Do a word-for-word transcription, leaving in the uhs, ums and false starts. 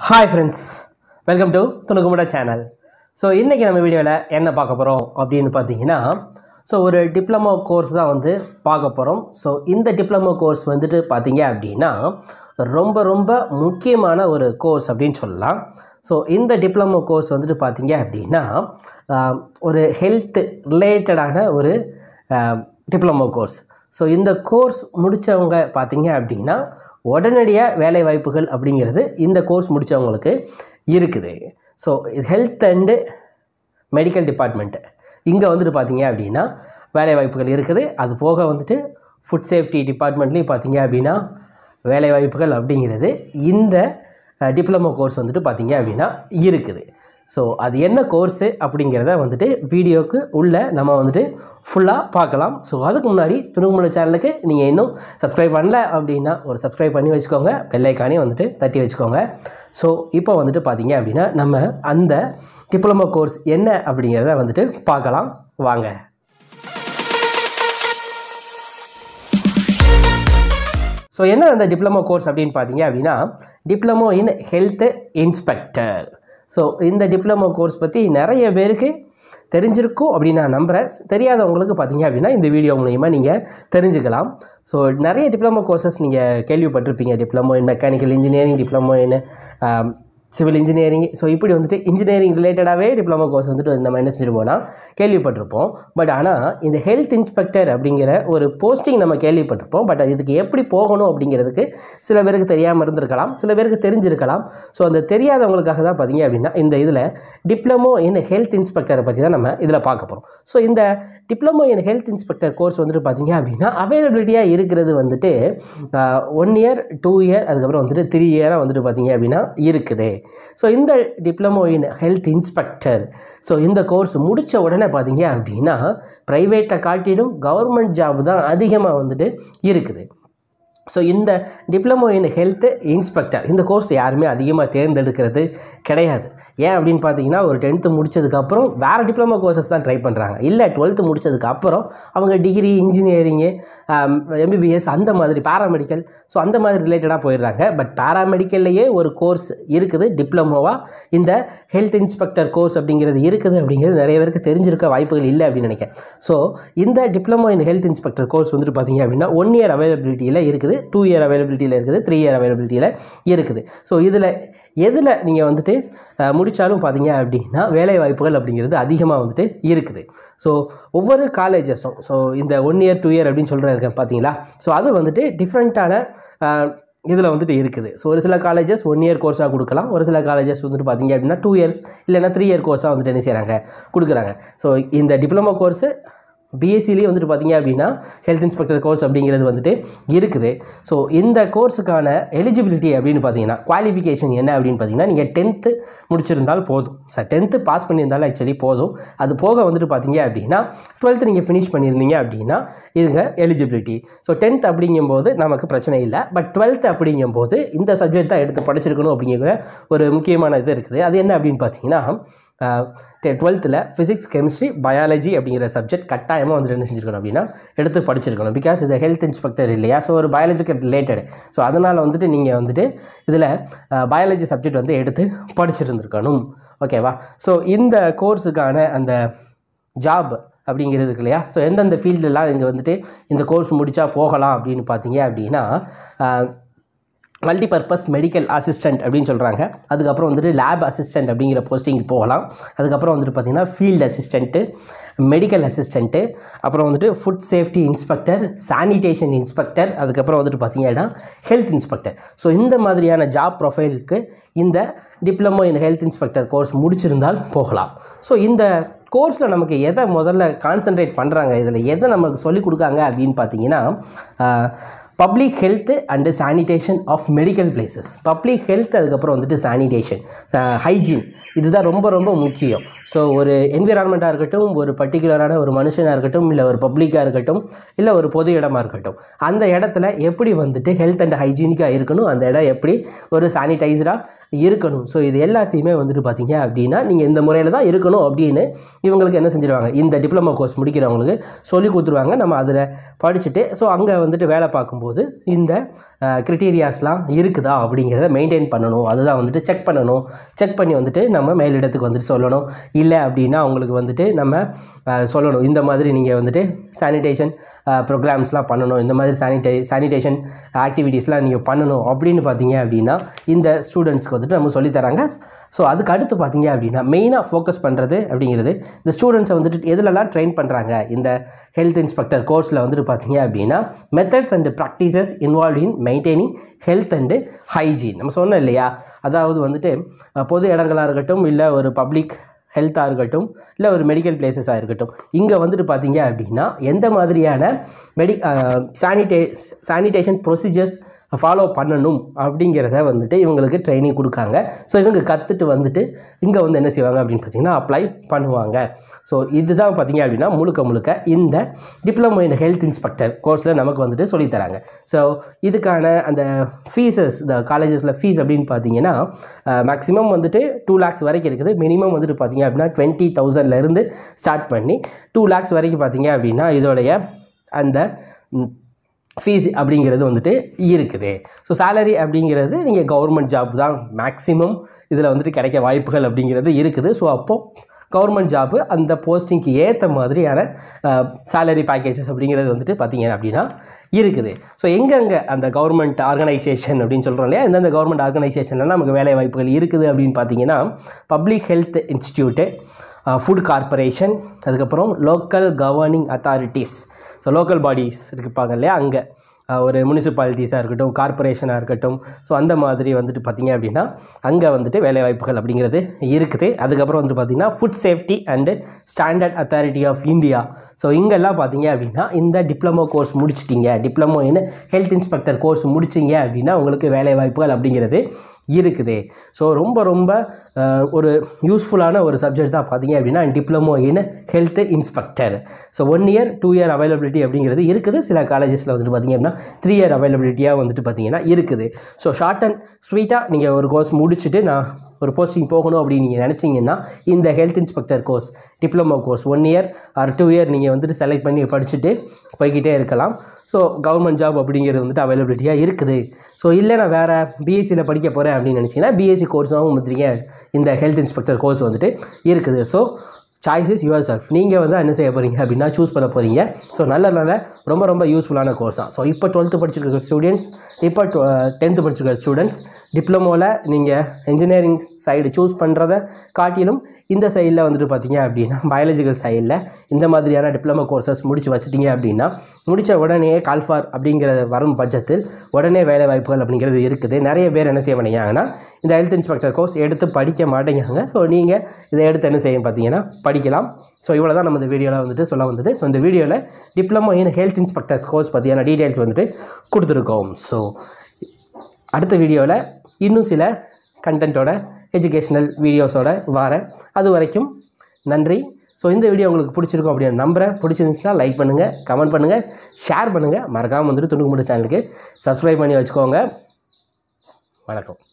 Hi friends, welcome to Tunukumada channel. So இன்னைக்கு நம்ம வீடியோல என்ன பார்க்க போறோம் அப்படினு பாத்தீங்கன்னா சோ ஒரு டிப்ளமோ கோர்ஸ் தான் வந்து பார்க்க போறோம். சோ இந்த டிப்ளமோ கோர்ஸ் வந்துட்டு பாத்தீங்க அப்படினா ரொம்ப ரொம்ப முக்கியமான ஒரு கோர்ஸ் அப்படினு சொல்லலாம். சோ இந்த டிப்ளமோ கோர்ஸ் வந்துட்டு பாத்தீங்க அப்படினா ஒரு ஹெல்த் ரிலேட்டடான ஒரு டிப்ளமோ கோர்ஸ். சோ இந்த கோர்ஸ் முடிச்சவங்க பாத்தீங்க அப்படினா உடனடியா வேலை வாய்ப்புகள் அப்படிங்கிறது இந்த கோர்ஸ் முடிச்சவங்களுக்கு இருக்குது. So health and medical department இங்க வந்துட்டு பாத்தீங்க அப்படினா வேலை வாய்ப்புகள் இருக்குது. அது போக வந்துட்டு ஃபுட் சேஃப்டி டிபார்ட்மெண்ட்லயும் பாத்தீங்க அப்படினா வேலை வாய்ப்புகள் அப்படிங்கிறது இந்த டிப்ளமோ கோர்ஸ் வந்துட்டு பாத்தீங்க அப்படினா இருக்குது. சோ அது என்ன கோர்ஸ் அப்படிங்கறத வந்துட்டு வீடியோக்கு உள்ள நம்ம வந்துட்டு ஃபுல்லா பார்க்கலாம். சோ அதுக்கு முன்னாடி துணுக்குமுட சேனலுக்கு நீங்க இன்னும் Subscribe பண்ணல அப்படினா ஒரு Subscribe பண்ணி வெச்சுக்கோங்க. பெல் ஐகானையும் வந்துட்டு தட்டி வெச்சுக்கோங்க. சோ இப்போ வந்துட்டு பாத்தீங்க அப்படினா நம்ம அந்த டிப்ளமோ கோர்ஸ் என்ன அப்படிங்கறத வந்துட்டு பார்க்கலாம் வாங்க. சோ என்ன அந்த டிப்ளமோ கோர்ஸ் அப்படினு பாத்தீங்க அப்படினா diploma in health inspector. So இந்த டிப்ளமோ கோர்ஸ் பத்தி நிறைய பேருக்கு தெரிஞ்சிருக்கும் அப்படி நான் நம்புறேன். தெரியாதவங்களுக்கு பாத்தீங்க அப்படினா இந்த வீடியோ மூலமா நீங்க தெரிஞ்சுக்கலாம். சோ நிறைய டிப்ளமோ கோர்சஸ் நீங்க கேள்விப்பட்டிருப்பீங்க. Diploma in mechanical engineering, diploma in civil engineering. So இப்படி வந்துட்டு இன்ஜினியரிங் ரிலேட்டடாகவே டிப்ளமோ கோர்ஸ் வந்துட்டு நம்ம என்ன செஞ்சுருப்போம்னா கேள்விப்பட்டிருப்போம். பட் ஆனால் இந்த ஹெல்த் இன்ஸ்பெக்டர் அப்படிங்கிற ஒரு போஸ்டிங் நம்ம கேள்விப்பட்டிருப்போம். பட் இதுக்கு எப்படி போகணும் அப்படிங்கிறதுக்கு சில பேருக்கு தெரியாமல் இருந்திருக்கலாம், சில பேருக்கு தெரிஞ்சிருக்கலாம். ஸோ அந்த தெரியாதவங்களுக்காக தான் பார்த்தீங்க அப்படின்னா இந்த இதில் டிப்ளமோ இன் ஹெல்த் இன்ஸ்பெக்டரை பற்றி தான் நம்ம இதில் பார்க்க போகிறோம். ஸோ இந்த diploma in health inspector course வந்துட்டு பார்த்தீங்க அப்படின்னா அவைலபிலிட்டியாக இருக்கிறது வந்துட்டு ஒன் இயர் டூ இயர் அதுக்கப்புறம் வந்துட்டு த்ரீ இயராக வந்துட்டு பார்த்தீங்க அப்படின்னா இருக்குது. ஸோ இந்த diploma in health inspector so இந்த கோர்ஸ் முடித்த உடனே பார்த்தீங்க அப்படின்னா ப்ரைவேட்டை காட்டிலும் கவர்மெண்ட் ஜாப் தான் அதிகமாக வந்துட்டு இருக்குது. ஸோ இந்த டிப்ளமோ இன் ஹெல்த் இன்ஸ்பெக்டர் இந்த கோர்ஸ் யாருமே அதிகமாக தேர்ந்தெடுக்கிறது கிடையாது. ஏன் அப்படின்னு பார்த்தீங்கன்னா ஒரு டென்த்து முடித்ததுக்கப்புறம் வேறு டிப்ளமோ கோர்சஸ் தான் ட்ரை பண்ணுறாங்க. இல்லை டுவெல்த்து முடித்ததுக்கப்புறம் அவங்க டிகிரி, இன்ஜினியரிங்கு, எம்பிபிஎஸ் அந்த மாதிரி பேராமெடிக்கல் ஸோ அந்த மாதிரி ரிலேட்டடாக போயிடுறாங்க. பட் பேராமெடிக்கல்லையே ஒரு கோர்ஸ் இருக்குது டிப்ளமோவாக இந்த ஹெல்த் இன்ஸ்பெக்டர் கோர்ஸ் அப்படிங்கிறது இருக்குது அப்படிங்கிறது நிறைய பேருக்கு தெரிஞ்சிருக்க வாய்ப்புகள் இல்லை அப்படின்னு நினைக்கிறேன். ஸோ இந்த diploma in health inspector course வந்துட்டு பார்த்தீங்க அப்படின்னா ஒன் இயர் அவைலபிலிட்டியில் இருக்குது, டூ இயர் அவைலபிலிட்டியில் இருக்குது, த்ரீ இயர் அவைலபிலிட்டியில் இருக்குது. ஸோ இதில் எதில் நீங்கள் வந்துட்டு முடித்தாலும் பார்த்தீங்க அப்படின்னா வேலை வாய்ப்புகள் அப்படிங்கிறது அதிகமாக வந்துட்டு இருக்குது. ஸோ ஒவ்வொரு காலேஜஸும் ஸோ இந்த ஒன் இயர் டூ இயர் அப்படின்னு சொல்கிறேன் பார்த்தீங்களா, ஸோ அது வந்துட்டு டிஃப்ரெண்ட்டான இதில் வந்துட்டு இருக்குது. ஸோ ஒரு சில காலேஜஸ் ஒன் இயர் கோர்ஸாக கொடுக்கலாம், ஒரு சில காலேஜஸ் வந்துட்டு பார்த்தீங்க அப்படின்னா டூ இயர்ஸ் இல்லைன்னா த்ரீ இயர் கோர்ஸாக வந்துட்டு என்ன செய்கிறாங்க கொடுக்குறாங்க. ஸோ இந்த டிப்ளமோ கோர்ஸு பிஎஸ்சிலேயே வந்துட்டு பார்த்தீங்க அப்படின்னா ஹெல்த் இன்ஸ்பெக்டர் கோர்ஸ் அப்படிங்கிறது வந்துட்டு இருக்குது. ஸோ இந்த கோர்ஸுக்கான எலிஜிபிலிட்டி அப்படின்னு பார்த்தீங்கன்னா குவாலிஃபிகேஷன் என்ன அப்படின்னு பார்த்தீங்கன்னா நீங்கள் டென்த்து முடிச்சிருந்தால் போதும். சார் டென்த்து பாஸ் பண்ணியிருந்தாலும் ஆக்சுவலி போதும். அது போக வந்துட்டு பார்த்தீங்க அப்படின்னா டுவெல்த்து நீங்கள் ஃபினிஷ் பண்ணியிருந்தீங்க அப்படின்னா இதுங்க எலிஜிபிலிட்டி. ஸோ டென்த் அப்படிங்கும்போது நமக்கு பிரச்சனை இல்லை. பட் டுவெல்த்து அப்படிங்கும்போது இந்த சப்ஜெக்ட் தான் எடுத்து படிச்சிருக்கணும் அப்படிங்கிற ஒரு முக்கியமான இது இருக்குது. அது என்ன அப்படின்னு பார்த்தீங்கன்னா டுவெல்த்தில் ஃபிசிக்ஸ், கெமிஸ்ட்ரி, பயாலஜி அப்படிங்கிற சப்ஜெக்ட் கட்டாயமாக வந்துட்டு என்ன செஞ்சுருக்கணும் அப்படின்னா எடுத்து படிச்சிருக்கணும். பிகாஸ் இது ஹெல்த் இன்ஸ்பெக்டர் இல்லையா, ஸோ ஒரு பயாலஜிக்கல் ரிலேட்டடு. ஸோ அதனால் வந்துட்டு நீங்கள் வந்துட்டு இதில் பயாலஜி சப்ஜெக்ட் வந்து எடுத்து படிச்சிருந்துருக்கணும். ஓகேவா? ஸோ இந்த கோர்ஸுக்கான அந்த ஜாப் அப்படிங்கிறதுக்கு இல்லையா, ஸோ எந்தெந்த ஃபீல்டெல்லாம் இங்கே வந்துட்டு இந்த கோர்ஸ் முடித்தா போகலாம் அப்படின்னு பார்த்தீங்க அப்படின்னா மல்டிபர்பஸ் மெடிக்கல் அசிஸ்டன்ட் அப்படின்னு சொல்கிறாங்க. அதுக்கப்புறம் வந்துட்டு லேப் அசிஸ்டன்ட் அப்படிங்கிற போஸ்டிங் போகலாம். அதுக்கப்புறம் வந்துட்டு பார்த்திங்கன்னா ஃபீல்டு அசிஸ்டண்ட்டு, மெடிக்கல் அசிஸ்டண்ட்டு, அப்புறம் வந்துட்டு food safety inspector, sanitation inspector, அதுக்கப்புறம் வந்துட்டு பார்த்திங்கன்னா ஹெல்த் இன்ஸ்பெக்டர். ஸோ இந்த மாதிரியான ஜாப் ப்ரொஃபைலுக்கு இந்த diploma in health inspector course முடிச்சிருந்தால் போகலாம். ஸோ இந்த கோர்ஸில் நமக்கு எதை முதல்ல கான்சன்ட்ரேட் பண்ணுறாங்க, இதில் எதை நமக்கு சொல்லிக் கொடுக்காங்க அப்படின்னு பார்த்தீங்கன்னா public health and sanitation of medical places. Public health அதுக்கப்புறம் வந்துட்டு சானிடேஷன், ஹைஜீன், இதுதான் ரொம்ப ரொம்ப முக்கியம். ஸோ ஒரு என்விரான்மெண்ட்டாக இருக்கட்டும், ஒரு பர்டிகுலரான ஒரு மனுஷனாக இருக்கட்டும், இல்லை ஒரு பப்ளிக்காக இருக்கட்டும், இல்லை ஒரு பொது இடமாக இருக்கட்டும், அந்த இடத்துல எப்படி வந்துட்டு ஹெல்த் அண்ட் ஹைஜீனிக்காக இருக்கணும், அந்த இடம் எப்படி ஒரு சானிடைஸ்டாக இருக்கணும். ஸோ இது எல்லாத்தையுமே வந்துட்டு பார்த்தீங்க அப்படின்னா நீங்கள் இந்த முறையில் தான் இருக்கணும் அப்படின்னு இவங்களுக்கு என்ன செஞ்சிருவாங்க, இந்த டிப்ளமோ கோர்ஸ் முடிக்கிறவங்களுக்கு சொல்லி கொடுத்துருவாங்க. நம்ம அதில் படிச்சுட்டு ஸோ அங்கே வந்துட்டு வேலை பார்க்கும்போது பண்ணும்போது இந்த க்ரிட்டீரியாஸ்லாம் இருக்குதா அப்படிங்கிறத மெயின்டைன் பண்ணணும். அதுதான் வந்துட்டு செக் பண்ணணும். செக் பண்ணி வந்துட்டு நம்ம மேலிடத்துக்கு வந்துட்டு சொல்லணும். இல்லை அப்படின்னா அவங்களுக்கு வந்துட்டு நம்ம சொல்லணும், இந்த மாதிரி நீங்கள் வந்துட்டு சானிடேஷன் ப்ரோக்ராம்ஸ்லாம் பண்ணணும், இந்த மாதிரி சானிடை சானிடேஷன் ஆக்டிவிட்டீஸ்லாம் நீங்கள் பண்ணணும் அப்படின்னு பார்த்தீங்க அப்படின்னா இந்த ஸ்டூடெண்ட்ஸ்க்கு வந்துட்டு நம்ம சொல்லித்தராங்க. ஸோ அதுக்கு அடுத்து பார்த்தீங்க அப்படின்னா மெயினாக ஃபோக்கஸ் பண்ணுறது அப்படிங்கிறது இந்த ஸ்டூடெண்ட்ஸை வந்துட்டு எதுலலாம் ட்ரெயின் பண்ணுறாங்க இந்த ஹெல்த் இன்ஸ்பெக்டர் கோர்ஸில் வந்துட்டு பார்த்தீங்க அப்படின்னா methods and practices involve in maintaining health and hygiene. நம்ம சொன்னோம் இல்லையா, அதாவது வந்துட்டு பொது இடங்களாக இருக்கட்டும், இல்லை ஒரு பப்ளிக் ஹெல்த்தாக இருக்கட்டும், இல்லை ஒரு மெடிக்கல் பிளேசஸாக இருக்கட்டும், இங்கே வந்துட்டு பார்த்தீங்க அப்படின்னா எந்த மாதிரியான மெடி சானிடே சானிடேஷன் ப்ரொசீஜர்ஸ் ஃபாலோ பண்ணணும் அப்படிங்கிறத வந்துட்டு இவங்களுக்கு ட்ரைனிங் கொடுக்காங்க. ஸோ இவங்க கற்றுட்டு வந்துட்டு இங்கே வந்து என்ன செய்வாங்க அப்படின்னு பார்த்தீங்கன்னா அப்ளை பண்ணுவாங்க. ஸோ இதுதான் பார்த்தீங்க அப்படின்னா முழுக்க முழுக்க இந்த டிப்ளமோ இன் ஹெல்த் இன்ஸ்பெக்டர் கோர்ஸில் நமக்கு வந்துட்டு சொல்லித்தராங்க. ஸோ இதுக்கான அந்த ஃபீஸஸ் இந்த காலேஜஸில் ஃபீஸ் அப்படின்னு பார்த்தீங்கன்னா மேக்ஸிமம் வந்துட்டு டூ லேக்ஸ் வரைக்கும் இருக்குது. மினிமம் வந்துட்டு பார்த்தீங்க அப்படின்னா டுவெண்ட்டி தௌசண்ட்லேருந்து ஸ்டார்ட் பண்ணி டூ லேக்ஸ் வரைக்கும் பார்த்தீங்க அப்படின்னா இதோடைய அந்த ஃபீஸ் அப்படிங்கிறது வந்துட்டு இருக்குது. ஸோ சேலரி அப்படிங்கிறது நீங்கள் கவர்மெண்ட் ஜாப் தான் மேக்ஸிமம் இதில் வந்துட்டு கிடைக்க வாய்ப்புகள் அப்படிங்கிறது இருக்குது. ஸோ அப்போது கவர்மெண்ட் ஜாப்பு அந்த போஸ்டிங்க்கு ஏற்ற மாதிரியான சேலரி பேக்கேஜஸ் அப்படிங்கிறது வந்துட்டு பார்த்தீங்க அப்படின்னா இருக்குது. ஸோ எங்கெங்கே அந்த கவர்மெண்ட் ஆர்கனைசேஷன் அப்படின்னு சொல்கிறோம் இல்லையா, எந்தெந்த கவர்மெண்ட் ஆர்கனைசேஷனில் நமக்கு வேலை வாய்ப்புகள் இருக்குது அப்படின்னு பார்த்தீங்கன்னா public health institute, food corporation, அதுக்கப்புறம் local governing authorities. So local bodies இருப்பாங்க இல்லையா, அங்கே ஒரு முனிசிபாலிட்டிஸாக இருக்கட்டும், கார்பரேஷனாக இருக்கட்டும், ஸோ அந்த மாதிரி வந்துட்டு பார்த்திங்க அப்படின்னா அங்கே வந்துட்டு வேலைவாய்ப்புகள் அப்படிங்கிறது இருக்குது. அதுக்கப்புறம் வந்துட்டு பார்த்திங்கன்னா food safety and standard authority of India. So இங்கெல்லாம் பார்த்திங்க அப்படின்னா இந்த டிப்ளமோ கோர்ஸ் முடிச்சிட்டிங்க, diploma in health inspector course முடிச்சிங்க அப்படின்னா உங்களுக்கு வேலைவாய்ப்புகள் அப்படிங்கிறது இருக்குது. ஸோ ரொம்ப ரொம்ப ஒரு யூஸ்ஃபுல்லான ஒரு சப்ஜெக்ட் தான் பார்த்தீங்க அப்படின்னா diploma in health inspector. So one year two year availability அப்படிங்கிறது இருக்குது. சில காலேஜஸில் வந்துட்டு பார்த்திங்க அப்படின்னா த்ரீ இயர் அவைலபிலிட்டியாக வந்துட்டு பார்த்திங்கன்னா இருக்குது. ஸோ ஷார்ட் அண்ட் ஸ்வீட்டாக நீங்கள் ஒரு கோர்ஸ் முடிச்சுட்டு நான் ஒரு போஸ்டிங் போகணும் அப்படின்னு நீங்கள் நினச்சிங்கன்னா இந்த health inspector course diploma course one year or two year நீங்கள் வந்துட்டு செலக்ட் பண்ணி படிச்சுட்டு போய்கிட்டே இருக்கலாம். ஸோ கவர்மெண்ட் ஜாப் அப்படிங்கிறது வந்துட்டு அவைலபிலிட்டியாக இருக்குது. ஸோ இல்லை நான் வேறு பிஎஸ்சியில் படிக்க போகிறேன் அப்படின்னு நினச்சிங்கன்னா பிஎஸ்சி கோர்ஸாகவும் வந்துட்டீங்க இந்த ஹெல்த் இன்ஸ்பெக்டர் கோர்ஸ் வந்துட்டு இருக்குது. So choice is your self. நீங்கள் வந்து என்ன செய்ய போகிறீங்க அப்படின்னா சூஸ் பண்ண போகிறீங்க. ஸோ நல்ல நல்ல ரொம்ப ரொம்ப யூஸ்ஃபுல்லான கோர்ஸ் தான். ஸோ இப்போ டுவெல்த்து படிச்சிருக்கிற ஸ்டூடெண்ட்ஸ், இப்போ டென்த்து படிச்சிருக்கிற ஸ்டூடெண்ட்ஸ் டிப்ளமோவில் நீங்கள் இன்ஜினியரிங் சைடு சூஸ் பண்ணுறத காட்டிலும் இந்த சைடில் வந்துட்டு பார்த்தீங்க அப்படின்னா பயாலஜிக்கல் சைடில் இந்த மாதிரியான டிப்ளமோ கோர்சஸ் முடிச்சு வச்சுட்டிங்க அப்படின்னா முடித்த உடனே கால்ஃபார் அப்படிங்கிற வரும் பட்சத்தில் உடனே வேலை வாய்ப்புகள் அப்படிங்கிறது இருக்குது. நிறைய பேர் என்ன செய்ய மாட்டேங்கிறாங்கன்னா இந்த ஹெல்த் இன்ஸ்பெக்டர் கோர்ஸ் எடுத்து படிக்க மாட்டேங்கிறாங்க. ஸோ நீங்கள் இதை எடுத்து என்ன செய்ய பார்த்தீங்கன்னா படிக்கலாம். ஸோ இவ்வளோ தான் நம்ம இந்த வீடியோவில் வந்துட்டு சொல்ல வந்தது. ஸோ இந்த வீடியோவில் diploma in health inspectors course பற்றியான டீட்டெயில்ஸ் வந்துட்டு கொடுத்துருக்கோம். ஸோ அடுத்த வீடியோவில் இன்னும் சில கண்டென்ட்டோட எஜுகேஷ்னல் வீடியோஸோட வரேன். அது வரைக்கும் நன்றி. ஸோ இந்த வீடியோ உங்களுக்கு பிடிச்சிருக்கும் அப்படின்னு நம்புகிறேன். பிடிச்சிருந்துச்சுன்னா லைக் பண்ணுங்கள், கமெண்ட் பண்ணுங்கள், ஷேர் பண்ணுங்கள். மறக்காமல் வந்துட்டு துணுக்கு மட்டும் சேனலுக்கு சப்ஸ்கிரைப் பண்ணி வச்சுக்கோங்க. வணக்கம்.